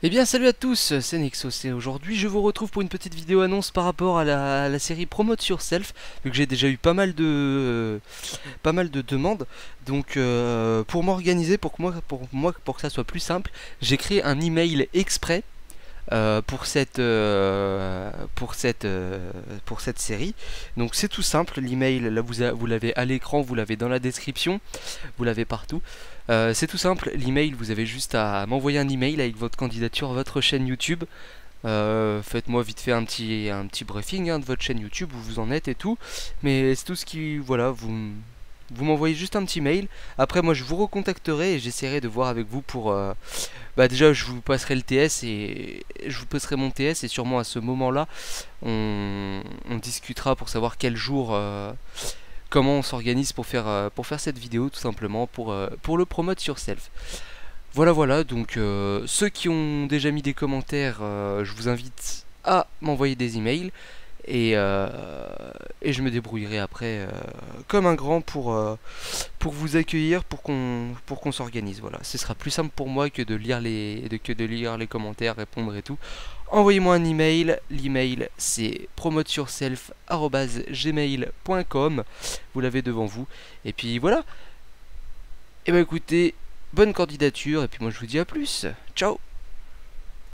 Eh bien salut à tous, c'est Nexos et aujourd'hui je vous retrouve pour une petite vidéo annonce par rapport à la série Promote Yourself, vu que j'ai déjà eu pas mal de demandes. Donc pour m'organiser, pour que ça soit plus simple, j'ai créé un email exprès pour cette série. Donc c'est tout simple, l'email là vous l'avez à l'écran, vous l'avez dans la description, vous l'avez partout. C'est tout simple, l'email, vous avez juste à m'envoyer un email avec votre candidature à votre chaîne YouTube. Faites-moi vite fait un petit briefing de votre chaîne YouTube, où vous en êtes et tout. Mais c'est tout ce qui... Voilà, vous m'envoyez juste un petit mail. Après, moi, je vous recontacterai et j'essaierai de voir avec vous pour... bah déjà, je vous passerai le TS et je vous passerai mon TS et sûrement à ce moment-là, on discutera pour savoir quel jour... comment on s'organise pour faire cette vidéo tout simplement pour le Promote Yourself. Voilà, donc ceux qui ont déjà mis des commentaires, je vous invite à m'envoyer des emails et, et je me débrouillerai après comme un grand pour vous accueillir, pour qu'on s'organise. Voilà, ce sera plus simple pour moi que de lire les commentaires, répondre et tout. Envoyez-moi un email, l'email c'est promoteyourself@gmail.com, vous l'avez devant vous, et puis voilà. Et bah écoutez, bonne candidature, et puis moi je vous dis à plus, ciao.